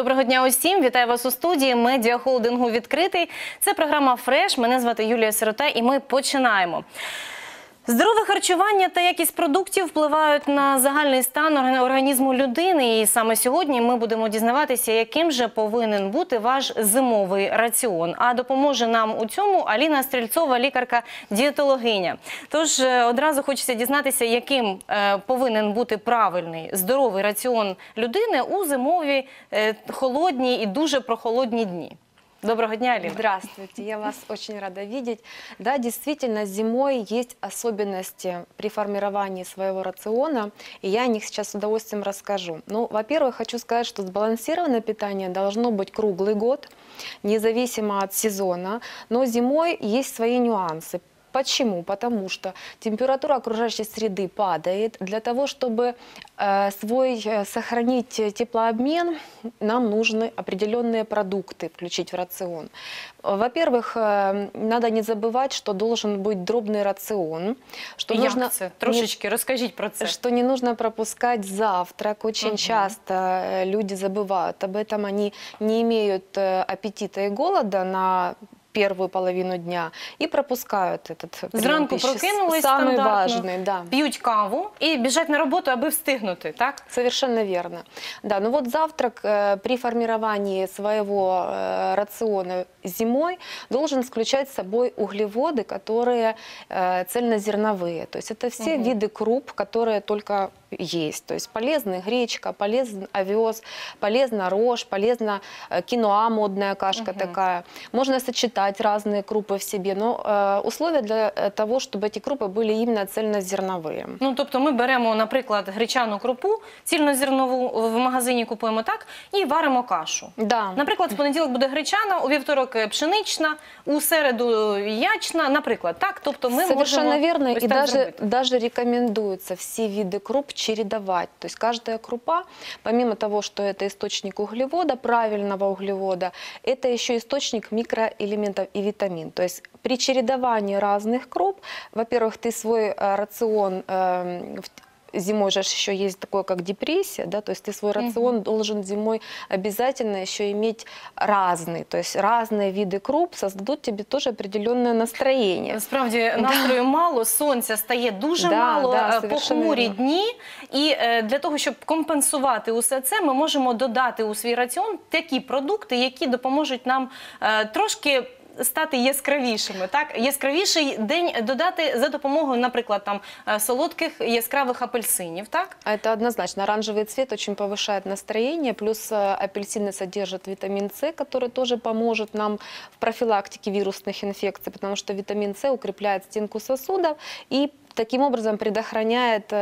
Доброго дня усім! Вітаю вас у студії медіахолдингу «Відкритий». Це програма «Фреш». Мене звати Юлія Сирота і ми починаємо. Здорове харчування та якість продуктів впливають на загальний стан організму людини. І саме сьогодні ми будемо дізнаватися, яким же повинен бути ваш зимовий раціон. А допоможе нам у цьому Аліна Стрільцова, лікарка-дієтологиня. Тож одразу хочеться дізнатися, яким повинен бути правильний здоровий раціон людини у зимові, холодні і дуже прохолодні дні. Доброго дня, Алина. Здравствуйте, я вас очень рада видеть. Да, действительно, зимой есть особенности при формировании своего рациона, и я о них сейчас с удовольствием расскажу. Ну, во-первых, хочу сказать, что сбалансированное питание должно быть круглый год, независимо от сезона, но зимой есть свои нюансы. Почему? Потому что температура окружающей среды падает. Для того, чтобы сохранить теплообмен, нам нужны определенные продукты включить в рацион. Во-первых, надо не забывать, что должен быть дробный рацион. Что нужно, трошечки расскажите про это. Что не нужно пропускать завтрак. Очень часто люди забывают об этом. Они не имеют аппетита и голода на первую половину дня и пропускают этот прием пищи. Зранку прокинулись самый стандартно, важный, да. пьют каву и бежать на работу, аби встигнути, так? Совершенно верно. Да, но вот завтрак при формировании своего рациона зимой должен включать в собой углеводы, которые цельнозерновые. То есть это все виды круп, которые только есть. То есть полезна гречка, полезен овес, полезна рожь, полезна киноа, модная кашка такая. Можно сочетать разные крупы в себе, но условия для того, чтобы эти крупы были именно цельнозерновые. Ну, тобто ми беремо, наприклад, гречану крупу, цільнозернову в магазині купуємо, так, і варимо кашу. Да. Наприклад, в понеділок буде гречана, у вівторок пшенична, у середу ячна, наприклад, так? Тобто ми совершенно можемо верно, ось и так даже рекомендуется все виды круп чередовать. То есть каждая крупа, помимо того, что это источник углевода, правильного углевода, это еще источник микроэлементов и витамин. То есть при чередовании разных круп, во-первых, ты свой рацион зимой же еще есть такое, как депрессия, да, то есть ты свой рацион должен зимой обязательно еще иметь разный, то есть разные виды круп создадут тебе тоже определенное настроение. Насправді настрою мало, сонця стає дуже мало, похмурі дні, і для того, щоб компенсувати усе це, ми можемо додати у свій раціон такі продукти, які допоможуть нам трошки стати яскравішими, так? Яскравіший день додати за допомогою, наприклад, там солодких яскравих апельсинів, так? Это однозначно. Оранжевый цвет очень повышает настроение, плюс апельсины содержат витамин С, который тоже поможет нам в профилактике вирусных инфекций, потому что витамин С укрепляет стенку сосудов и таким образом предохраняет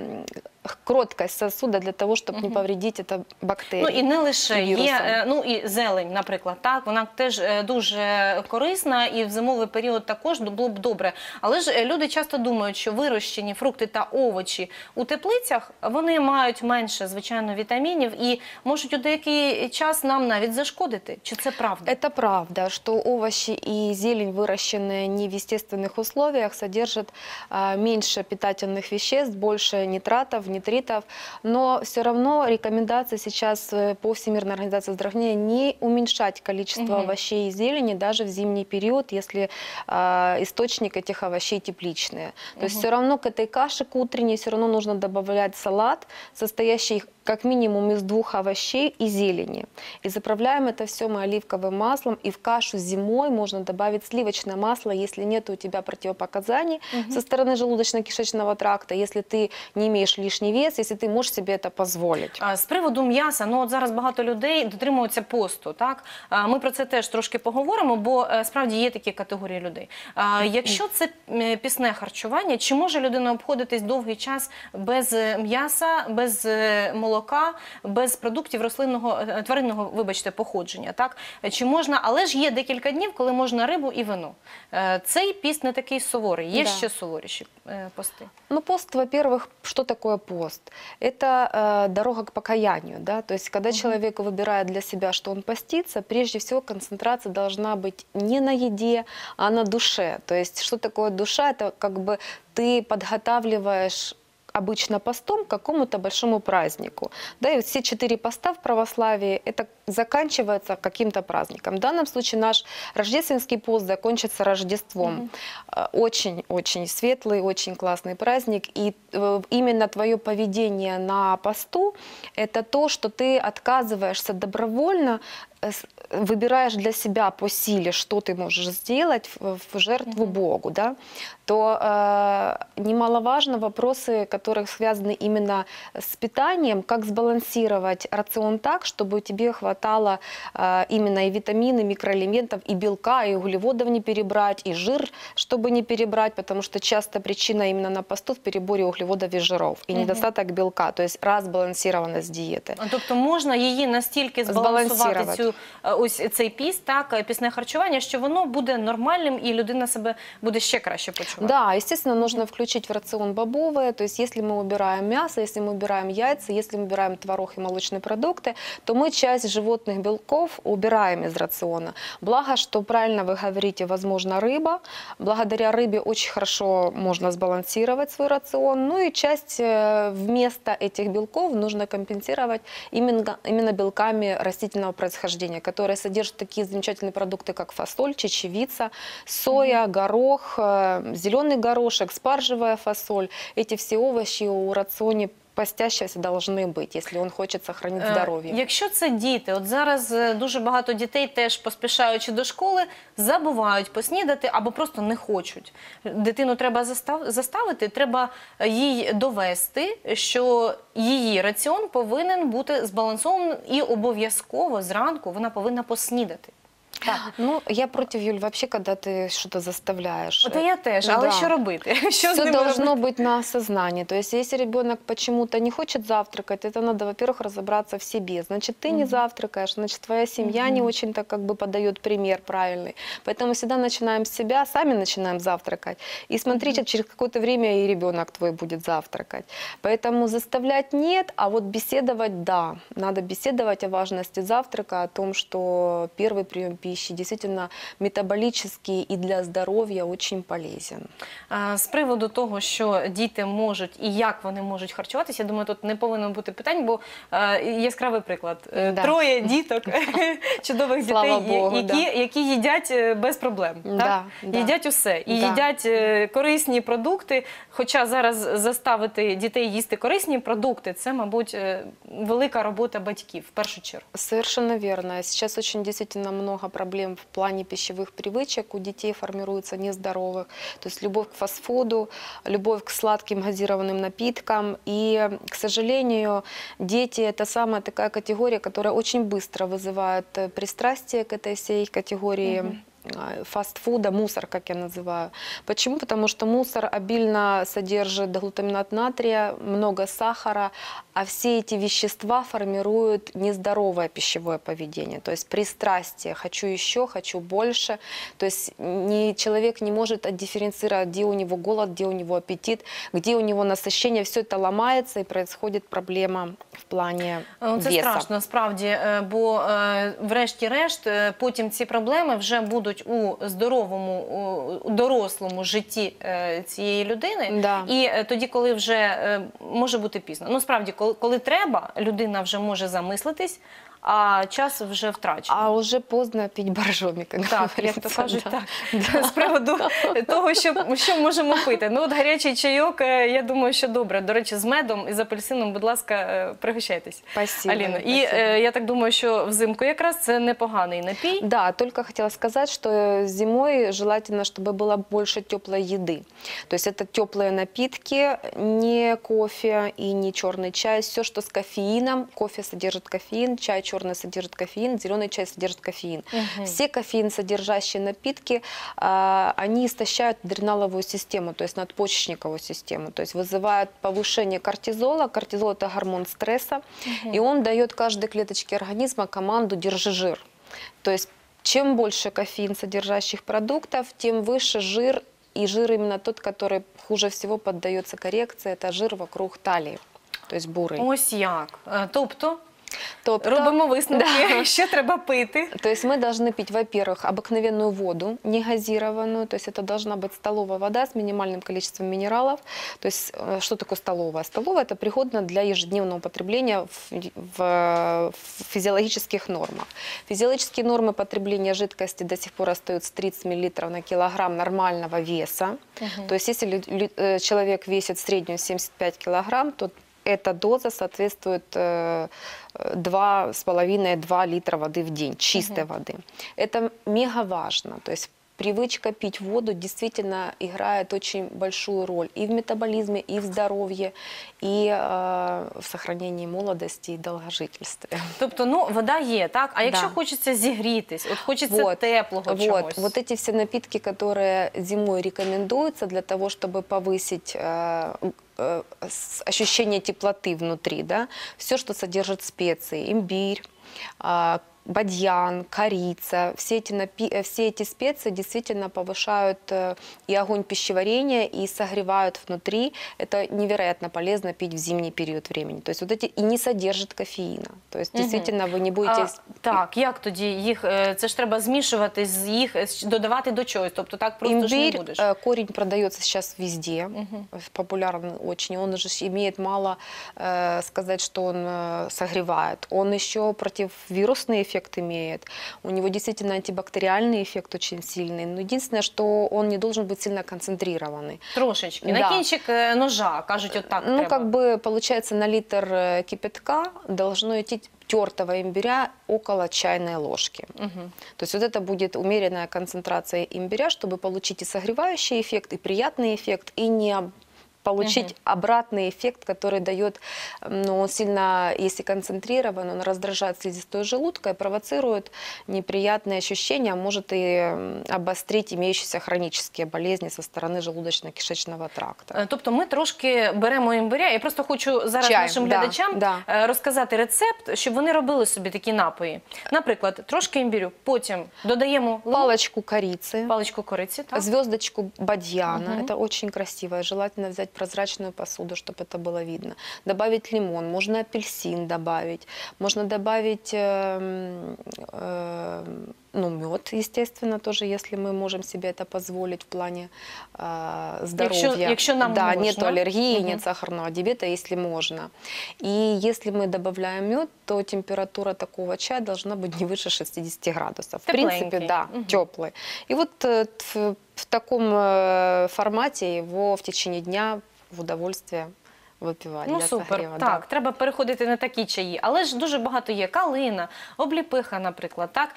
кроткость сосуда для того, щоб не повредити це бактерії. Ну і не лише є, ну і зелень, наприклад, так, вона теж дуже корисна і в зимовий період також було б добре. Але ж люди часто думають, що вирощені фрукти та овочі у теплицях, вони мають менше, звичайно, вітамінів і можуть у деякий час нам навіть зашкодити. Чи це правда? Это правда, что овощи и зелень, выращенные не в естественных условиях, содержат меньше питательных веществ, больше нитратов, нитритов, но все равно рекомендация сейчас по Всемирной организации здравоохранения не уменьшать количество овощей и зелени даже в зимний период, если источник этих овощей тепличные. То есть все равно к этой каше, к утренней, все равно нужно добавлять салат, состоящий как минимум из 2 овощей и зелени. И заправляем это все мы оливковым маслом, и в кашу зимой можно добавить сливочное масло, если нет у тебя противопоказаний со стороны желудочно-кишечного тракта, если ты не имеешь лишний вес, если ты можешь себе это позволить. З приводу м'яса, ну от зараз багато людей дотримуються посту, так? Ми про це теж трошки поговоримо, бо справді є такі категорії людей. Якщо це пісне харчування, чи може людина обходитись довгий час без м'яса, без молока, без продуктів рослинного, тваринного, вибачте, походження, так? Чи можна, але ж є декілька днів, коли можна рибу і вино. Цей піст не такий суворий, є ще суворіші пости. Ну, пост, во-первых, что такое пост? Это дорога к покаянию, да, то есть когда человек выбирает для себя, что он постится, прежде всего концентрация должна быть не на еде, а на душе. То есть что такое душа? Это как бы ты подготавливаешь обычно постом к какому-то большому празднику. Да, и вот все 4 поста в православии, это заканчивается каким-то праздником. В данном случае наш рождественский пост закончится Рождеством. Очень-очень светлый, очень классный праздник. И именно твое поведение на посту – это то, что ты отказываешься добровольно, выбираешь для себя по силе, что ты можешь сделать в жертву Богу, да, то немаловажно вопросы, которые связаны именно с питанием, как сбалансировать рацион так, чтобы тебе хватало именно и витамины, микроэлементов, и белка, и углеводов не перебрать, и жир, чтобы не перебрать, потому что часто причина именно на посту в переборе углеводов и жиров, і недостаток білка, тобто розбалансованість дієти. Тобто можна її настільки збалансувати, ось цей піст, так, пісне харчування, що воно буде нормальним і людина себе буде ще краще почувати. Да, естественно, нужно включить в рацион бобовые, то есть если мы убираем мясо, если мы убираем яйца, если мы убираем творог и молочные продукты, то мы часть животных белков убираем из рациона. Благо, что правильно вы говорите, возможно, рыба. Благодаря рыбе очень хорошо можно сбалансировать свой рацион. Ну и часть вместо этих белков нужно компенсировать именно белками растительного происхождения, которые содержат такие замечательные продукты, как фасоль, чечевица, соя, горох, зеленый горошек, спаржевая фасоль. Эти все овощи у рационе постящегося должны бути, якщо він хоче сохранити здоров'я. Якщо це діти, от зараз дуже багато дітей теж поспішаючи до школи, забувають поснідати або просто не хочуть. Дитину треба заставити, треба їй довести, що її раціон повинен бути збалансованим і обов'язково зранку вона повинна поснідати. Так. Ну, я против, Юль, вообще, когда ты что-то заставляешь. От я теж, але що робити? Що Все должно быть на осознании. То есть, если ребенок почему-то не хочет завтракать, это надо, во-первых, разобраться в себе. Значит, ты не завтракаешь, значит, твоя семья не очень-то как бы подает пример правильный. Поэтому всегда начинаем с себя, сами начинаем завтракать. И смотрите, через какое-то время и ребенок твой будет завтракать. Поэтому заставлять нет, а вот беседовать да. Надо беседовать о важности завтрака, о том, что первый прием пищи действительно метаболический и для здоров'я очень полезен. З приводу того, що діти можуть і як вони можуть харчуватися, я думаю, тут не повинно бути питань, бо яскравий приклад. Да. 3 діток, чудових Слава дітей, Богу, які їдять без проблем. Да, да. Їдять усе. І Да. їдять корисні продукти, хоча зараз заставити дітей їсти корисні продукти, це, мабуть, велика робота батьків, в першу чергу. Совершенно верно. Сейчас очень действительно много проблем в плане пищевых привычек у детей формируется нездоровых. То есть любовь к фастфуду, любовь к сладким газированным напиткам. И, к сожалению, дети – это самая такая категория, которая очень быстро вызывает пристрастие к этой всей категории. Фастфуда, мусор, как я называю. Почему? Потому что мусор обильно содержит глутаминат натрия, много сахара, а все эти вещества формируют нездоровое пищевое поведение, то есть пристрастие, хочу еще, хочу больше, то есть человек не может отдифференцировать, где у него голод, где у него аппетит, где у него насыщение, все это ломается и происходит проблема в плані Це веса. страшно, справді, бо врешті-решт потім ці проблеми вже будуть у здоровому, у дорослому житті цієї людини. Да. І тоді, коли вже може бути пізно. Ну, справді, коли треба, людина вже може замислитись, а час вже втрачений. А уже поздно пить боржомі, як Так, як говориться, то кажуть, да. так. З приводу того, що можемо пити. Ну, от гарячий чайок, я думаю, що добре. До речі, з медом і з апельсином, будь ласка, пригощайтесь. Спасибо. Аліно. І спасибо. я так думаю, що взимку якраз це непоганий напій. Да, только хотела сказать, что зимой желательно, чтобы было больше теплой еды. То есть это теплые напитки, не кофе и не черный чай. Все, что с кофеином. Кофе содержит кофеин, чай черный содержит кофеин, зеленый чай содержит кофеин. Все кофеин содержащие напитки, они истощают адреналовую систему, то есть надпочечниковую систему. То есть вызывают повышение кортизола. Кортизол – это гормон стресса. И он дает каждой клеточке организма команду «держи жир». То есть чем больше кофеин содержащих продуктов, тем выше жир. И жир именно тот, который хуже всего поддается коррекции, это жир вокруг талии, то есть бурый. Ось як. Тобто Тобто, Робимо висновки, що треба пити. То есть мы должны пить, во-первых, обыкновенную воду, не газированную, то есть это должна быть столовая вода с минимальным количеством минералов. То есть что такое столовая? Столовая – это пригодна для ежедневного потребления в физиологических нормах. Физиологические нормы потребления жидкости до сих пор остаются 30 мл на килограмм нормального веса. То есть если человек весит в среднем 75 килограмм, то эта доза соответствует 2,5-2 литра воды в день, чистой воды. Это мега важно. То есть привычка пить воду действительно играет очень большую роль и в метаболизме, и в здоровье, и в сохранении молодости и долгожительстве. Тобто, ну, вода є, так? А якщо Да. хочеться зігрітись, от хочеться теплого чогось? Вот эти все напитки, которые зимой рекомендуются для того, чтобы повысить ощущение теплоты внутри, да, все, что содержит специи, имбирь, бадьян, корица, все эти специи действительно повышают и огонь пищеварения, и согревают внутри. Это невероятно полезно пить в зимний период времени. То есть вот эти и не содержат кофеина. То есть действительно вы не будете... Так, як тоді їх, це ж треба змішувати з їх, додавати до чогось, тобто так просто ж не будеш. Имбирь, корень продается сейчас везде, популярный очень. Он же имеет мало сказать, что он согревает. Он еще противовирусный эффект имеет. У него действительно антибактериальный эффект очень сильный. Но единственное, что он не должен быть сильно концентрированный. Трошечки. Да. На кінчик ножа, кажуть, от так Ну, треба. как бы, получается, на литр кипятка должно идти тертого имбиря около чайной ложки. То есть вот это будет умеренная концентрация имбиря, чтобы получить и согревающий эффект, и приятный эффект, и не получить обратный эффект, который дает, ну, он сильно, если концентрирован, он раздражает слизистую желудка и провоцирует неприятные ощущения, может и обострить имеющиеся хронические болезни со стороны желудочно-кишечного тракта. Тобто ми трошки беремо імбиря. Я просто хочу зараз Чай, нашим да, глядачам да. розказати рецепт, щоб вони робили собі такі напої. Наприклад, трошки імбирю, потім додаємо Палочку корицы. паличку кориці, так? Звездочку бадьяна, это очень красиво, желательно взять прозрачную посуду, чтобы это было видно. Добавить лимон, можно апельсин добавить, можно добавить ну, мед, естественно, тоже, если мы можем себе это позволить в плане здоровья. Якщо нам да, можна. нет аллергии, нет сахарного диабета, если можно. И если мы добавляем мед, то температура такого чая должна быть не выше 60 градусов. В принципе, да, теплый. И вот в таком формате его в течение дня в удовольствие випивати Ну, для супер, согріву. так, треба переходити на такі чаї. Але ж дуже багато є калина, обліпиха, наприклад, так,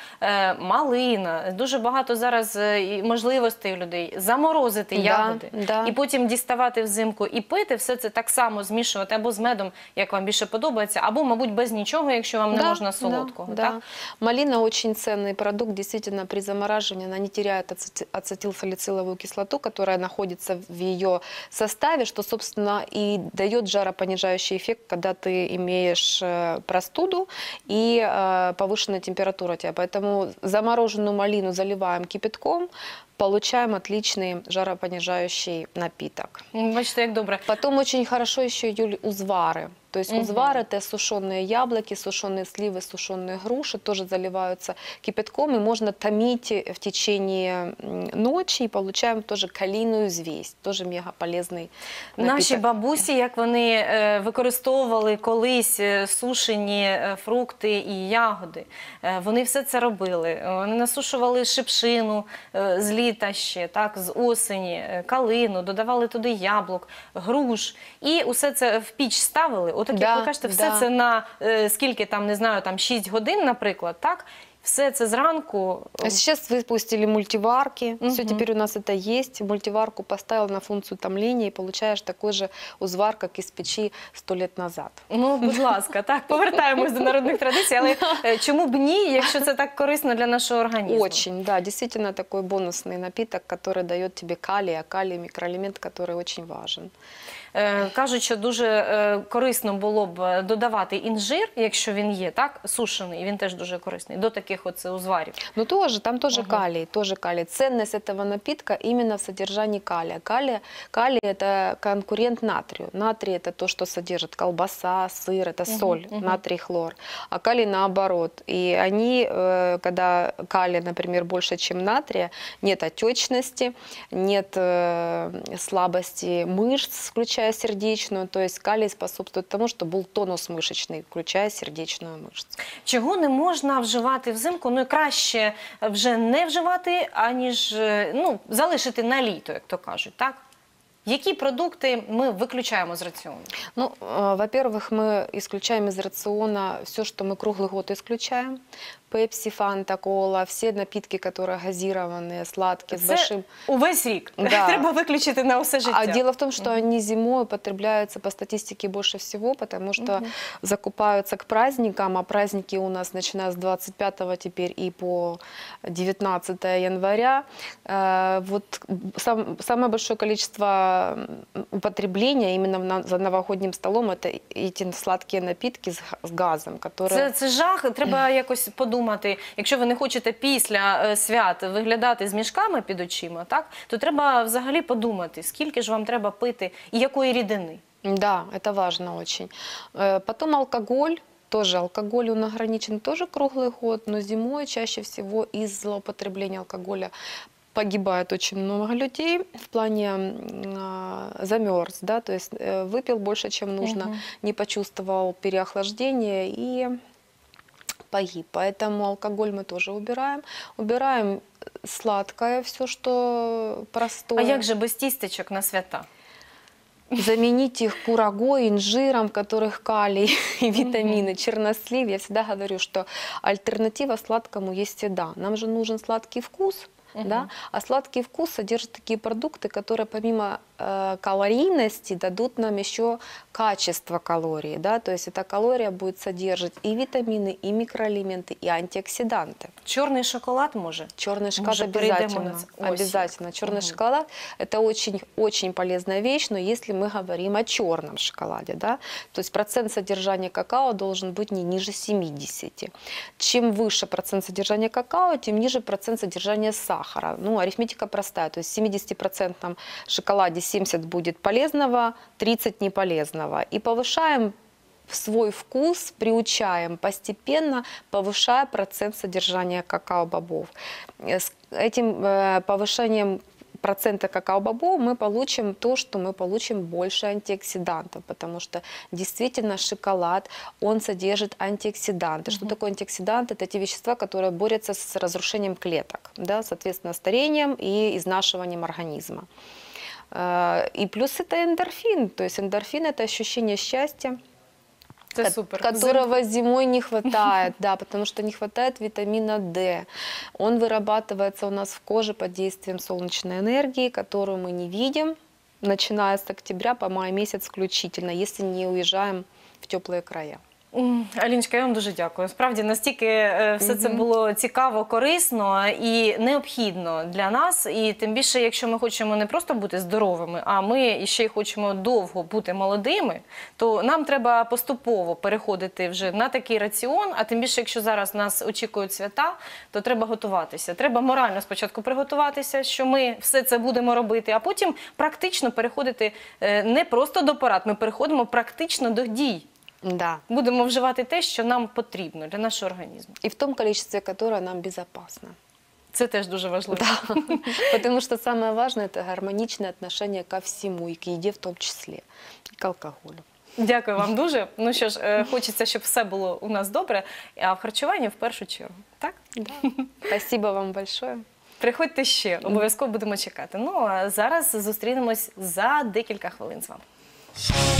малина. Дуже багато зараз можливостей у людей заморозити ягоди. Да. І потім діставати взимку і пити. Все це так само змішувати або з медом, як вам більше подобається, або, мабуть, без нічого, якщо вам не можна солодкого. Да. Так? Малина очень ценный продукт. Действительно, при замораживании она не теряет ацетилсалициловую кислоту, которая находится в ее составе, что, собственно, и дает жаропонижающий эффект, когда ты имеешь простуду и повышенная температура у тебя. Поэтому замороженную малину заливаем кипятком, получаем отличный жаропонижающий напиток. Бачите, як добре. Потом очень хорошо еще, Юль, узвары. То есть узвар – это сушеные яблоки, сушеные сливы, сушеные груши, тоже заливаются кипятком, и можно томить в течение ночи, и получаем тоже калийную звесь, тоже мега полезный напиток. Наші бабусі, як вони використовували колись сушені фрукти і ягоди, вони все це робили. Вони насушували шипшину з літа ще, так, з осені, калину, додавали туди яблук, груш, і усе це в піч ставили. Отак, як ви кажете, все це на скільки там, не знаю, там 6 годин, наприклад, так? Все це зранку. Сейчас выпустили мультиварки, все теперь у нас это есть. Мультиварку поставил на функцию томления и получаешь такой же узвар, как из печи 100 лет назад. Ну, будь ласка, так, повертаємось до народних традицій, але чому б ні, якщо це так корисно для нашого організму? Очень, да, действительно такой бонусный напиток, который дает тебе калий, а калий – микроэлемент, который очень важен. Кажуть, що дуже корисно було б додавати інжир, якщо він є, так, сушений, він теж дуже корисний, до таких от узварів. Ну там тоже калий, тоже калий. Ценность этого напитка именно в содержании калия. Калий это конкурент натрию. Натрий это то, что содержит колбаса, сыр, это соль, натрий, хлор. А калий наоборот. И они, когда калия, например, больше, чем натрия, нет отечности, нет слабости мышц, включая сердечную. То есть калий способствует тому, что был тонус мышечный, включая сердечную мышцу. Чого не можна вживати взимку? Ну, і краще вже не вживати, аніж залишити на літо, як то кажуть, так? Які продукти ми виключаємо з раціону? Ну, во-первых, мы исключаем из рациона все, что мы круглый год исключаем. Пепси, фанта, кола, все напитки, которые газированные, сладкие, с большим... увесь рік. Да. Треба виключити на все життя. А дело в том, что они зимой употребляются по статистике больше всего, потому что закупаются к праздникам, а праздники у нас начиная с 25 теперь и по 19 января. Вот самое большое количество употребления именно за новогодним столом это эти сладкие напитки с газом, которые... Це жах, треба якось подумати. Якщо ви не хочете після свят виглядати з мішками під очима, так, то треба взагалі подумати, скільки ж вам треба пити і якої рідини. Да, это важно очень. Потом алкоголь. Тоже алкоголь он ограничен тоже круглый год, но зимой чаще всего из злоупотребления алкоголя погибает очень много людей в плане замерз, да, то есть выпил больше, чем нужно, не почувствовал переохлаждения и погиб. Поэтому алкоголь мы тоже убираем. Убираем сладкое, все, что простое. А як же без тістечок на свята? Заменить их курагой, инжиром, в которых калий и витамины, чернослив. Я всегда говорю, что альтернатива сладкому есть всегда. Нам же нужен сладкий вкус. Да? А сладкий вкус содержит такие продукты, которые помимо калорийности дадут нам еще качество калорий. Да? То есть эта калория будет содержать и витамины, и микроэлементы, и антиоксиданты. Черный шоколад может? Черный шоколад Может, обязательно. Обязательно. Черный шоколад – это очень полезная вещь, но если мы говорим о черном шоколаде, да? То есть процент содержания какао должен быть не ниже 70. Чем выше процент содержания какао, тем ниже процент содержания сахара. Ну, арифметика простая. То есть в 70% шоколаде 70 будет полезного, 30 неполезного. И повышаем свой вкус, приучаем постепенно, повышая процент содержания какао-бобов. С этим повышением процента какао-бобов мы получим то, что мы получим больше антиоксидантов, потому что действительно шоколад, он содержит антиоксиданты. Что такое антиоксиданты? Это те вещества, которые борются с разрушением клеток, да, соответственно, старением и изнашиванием организма. И плюс это эндорфин, то есть эндорфин – это ощущение счастья, которого зимой не хватает, да, потому что не хватает витамина D. Он вырабатывается у нас в коже под действием солнечной энергии, которую мы не видим, начиная с октября по май месяц включительно, если не уезжаем в теплые края. Аліночка, я вам дуже дякую. Справді, настільки все це було цікаво, корисно і необхідно для нас. І тим більше, якщо ми хочемо не просто бути здоровими, а ми ще й хочемо довго бути молодими, то нам треба поступово переходити вже на такий раціон. А тим більше, якщо зараз нас очікують свята, то треба готуватися. Треба морально спочатку приготуватися, що ми все це будемо робити, а потім практично переходити не просто до порад, ми переходимо практично до дій. Да. Будемо вживати те, що нам потрібно для нашого організму. И в том количестве, которое нам безопасно. Це теж дуже важливо. Да. Потому что самое важное – это гармоничное отношение ко всему, и к еде в том числе, и к алкоголю. Дякую вам дуже. Ну що ж, хочеться, щоб все було у нас добре, а в харчуванні в першу чергу. Так? Да. Спасибо вам большое. Приходьте ще, обов'язково будемо чекати. Ну, а зараз зустрінемось за декілька хвилин з вами.